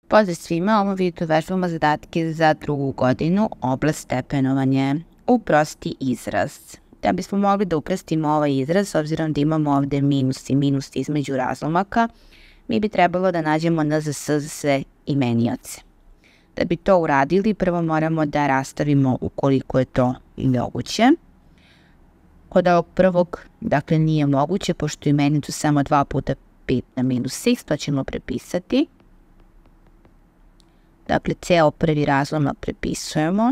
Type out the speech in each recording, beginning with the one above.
Pozdrav svima, ovo vidite vežbamo zadatke za drugu godinu, oblast stepenovanje. Uprosti izraz. Da bismo mogli da uprostimo ovaj izraz, s obzirom da imamo ovde minus i minus između razlomaka, mi bi trebalo da nađemo NZS za sve imenioce. Da bi to uradili, prvo moramo da rastavimo ukoliko je to moguće. Kod ovog prvog, dakle, nije moguće, pošto imenicu samo 2 puta 5 na minus x, to ćemo prepisati. Dakle, ceo prvi razlomak prepisujemo.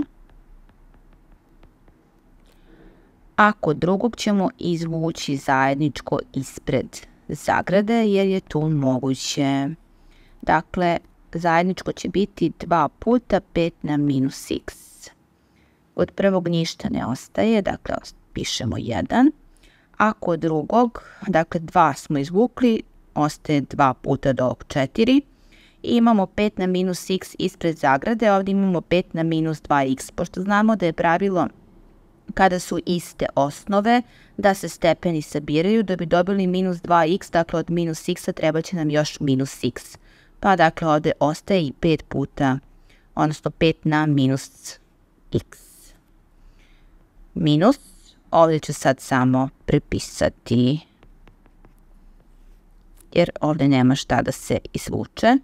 A kod drugog ćemo izvući zajedničko ispred zagrade, jer je tu moguće. Dakle, zajedničko će biti 2 puta 5 na minus x. Od prvog ništa ne ostaje, dakle, pišemo 1. A kod drugog, dakle, 2 smo izvukli, ostaje 2 puta do ovog 4. I imamo 5 na minus x ispred zagrade, ovdje imamo 5 na minus 2x. Pošto znamo da je pravilo kada su iste osnove, da se stepeni sabiraju, da bi dobili minus 2x, dakle od minus x treba će nam još minus x. Pa dakle ovdje ostaje i 5 puta, odnosno 5 na minus x. Minus, ovdje ću sad samo prepisati, jer ovdje nema šta da se izvuče.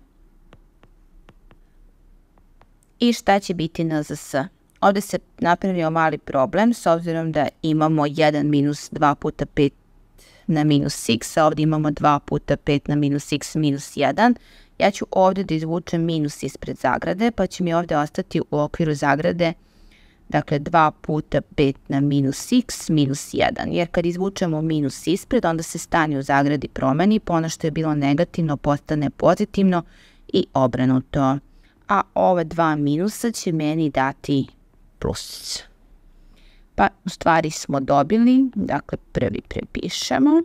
I šta će biti NZS? Ovdje se napravio mali problem, s obzirom da imamo 1 minus 2 puta 5 na minus x, a ovdje imamo 2 puta 5 na minus x minus 1. Ja ću ovdje da izvučem minus ispred zagrade, pa će mi ovdje ostati u okviru zagrade, dakle 2 puta 5 na minus x minus 1. Jer kad izvučemo minus ispred, onda se stanje u zagradi promeni, pa ono što je bilo negativno postane pozitivno i obrnuto. A ove dva minusa će meni dati plus. Pa u stvari smo dobili, dakle prvi prepišemo.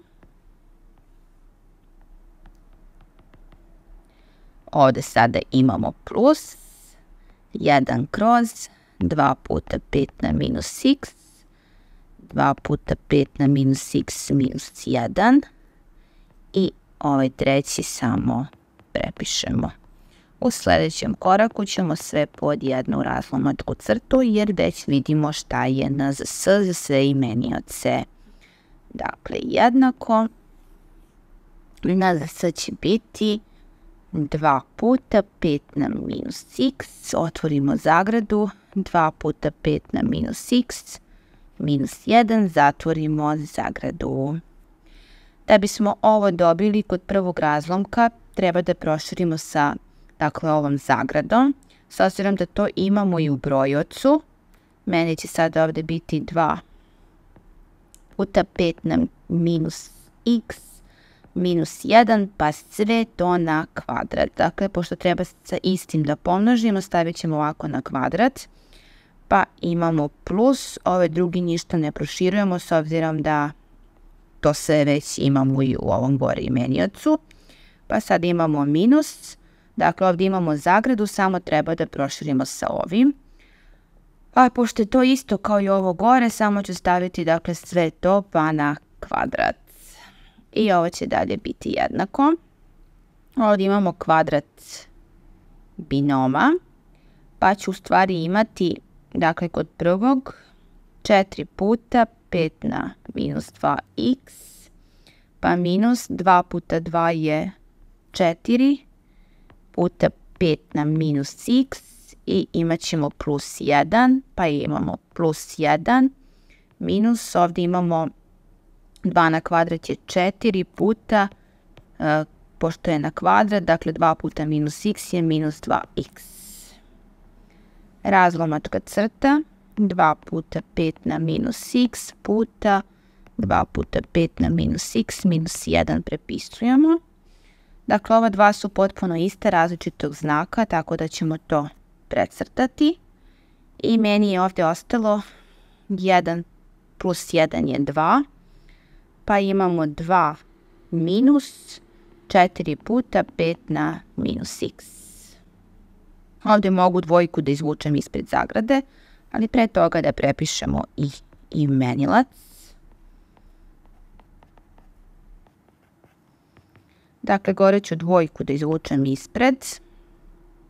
Ovdje sada imamo plus 1 kroz 2 puta 5 na minus x, 2 puta 5 na minus x minus 1 i ovaj treći samo prepišemo. U sljedećem koraku ćemo sve pod jednu razlomačku crtu, jer već vidimo šta je NZS za sve imenioce. Dakle, jednako NZS će biti 2 puta 5 na minus x, otvorimo zagradu, 2 puta 5 na minus x, minus 1, zatvorimo zagradu. Da bismo ovo dobili kod prvog razlomka, treba da proširimo sa ovom zagradom, s obzirom da to imamo i u brojocu. Meni će sad ovdje biti 2 puta 5 na minus x minus 1, pa sve to na kvadrat. Dakle, pošto treba sa istim da pomnožimo, stavit ćemo ovako na kvadrat, pa imamo plus, ove drugi ništa ne proširujemo, s obzirom da to sve već imamo i u ovom gore imeniocu. Pa sad imamo minus. Dakle, ovdje imamo zagradu, samo treba da proširimo sa ovim. A pošto je to isto kao i ovo gore, samo ću staviti, dakle, sve to pa na kvadrat. I ovo će dalje biti jednako. Ovdje imamo kvadrat binoma, pa ću u stvari imati, dakle, kod prvog 4 puta 5 na minus 2x, pa minus 2 puta 2 je 4, puta 5 na minus x i imat ćemo plus 1, pa imamo plus 1, minus, ovdje imamo 2 na kvadrat je 4 puta, pošto je na kvadrat, dakle 2 puta minus x je minus 2x. Razlomačka crta, 2 puta 5 na minus x puta 2 puta 5 na minus x minus 1 prepisujemo. Dakle, ova dva su potpuno iste, različitog znaka, tako da ćemo to precrtati. I meni je ovdje ostalo 1 plus 1 je 2, pa imamo 2 minus 4 puta 5 na minus x. Ovdje mogu dvojku da izvučem ispred zagrade, ali pre toga da prepišemo i imenilac. Dakle, gore ću dvojku da izvučem ispred.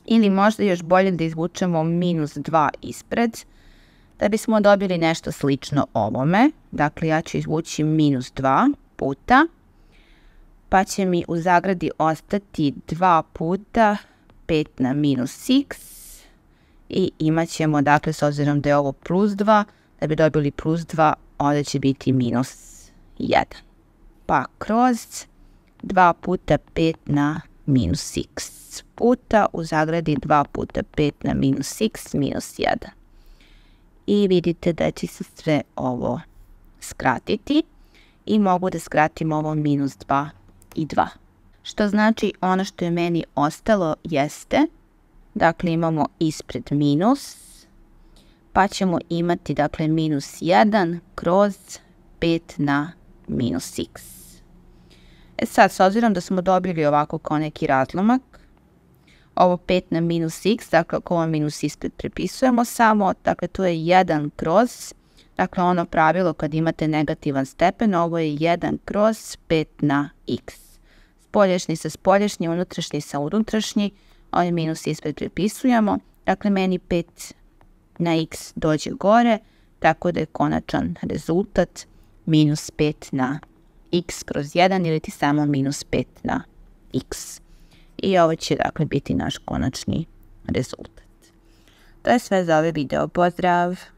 Ili možda još bolje da izvučemo minus 2 ispred, da bismo dobili nešto slično ovome. Dakle, ja ću izvući minus 2 puta, pa će mi u zagradi ostati 2 puta 5 na minus x i imat ćemo, dakle, s obzirom da je ovo plus 2, da bi dobili plus 2, ovdje će biti minus 1. Pa kroz 2 puta 5 na minus x puta u zagradi 2 puta 5 na minus x minus 1. I vidite da će se sve ovo skratiti i mogu da skratim ovo minus 2 i 2. Što znači ono što je meni ostalo jeste, dakle imamo ispred minus, pa ćemo imati dakle minus 1 kroz 5 na minus x. Sad, s obzirom da smo dobili ovako kao neki razlomak, ovo 5 na minus x, dakle ako ovo minus ispred prepisujemo samo, dakle to je 1 kroz, dakle ono pravilo kad imate negativan stepen, ovo je 1 kroz 5 na x. Spoljašnji sa spoljašnji, unutrašnji sa unutrašnji, ovaj minus ispred prepisujemo, dakle meni 5 na x dođe gore, tako da je konačan rezultat minus 5 na x kroz 1 ili ti samo minus 5 na x. I ovo će dakle biti naš konačni rezultat. To je sve za ovaj video. Pozdrav!